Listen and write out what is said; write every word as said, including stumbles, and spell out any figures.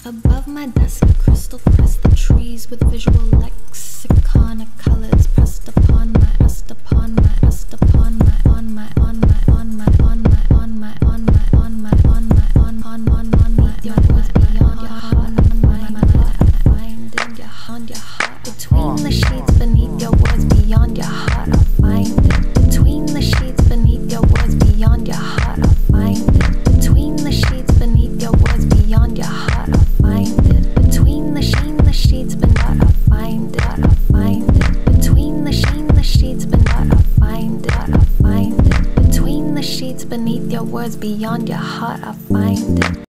Above my desk, crystal pressed the trees with visual lexicon of colors pressed upon my, pressed upon my, pressed upon my, on my, on my, on my, on my, on my, on my, on my, on my, on, on, on, on my, your words beyond your heart, on my, my, mind in your heart, your heart, between the sheets, beneath your words, beyond your heart, I find it. Between the sheets, beneath your words, beyond your heart, I find it. Between the sheets, beneath your words, beyond your heart, I find it. Between the sheen, the sheets, beneath I find it, I find it. Between the sheen, the sheets, beneath I find it, I find it. Between the sheets, beneath your words, beyond your heart, I find it.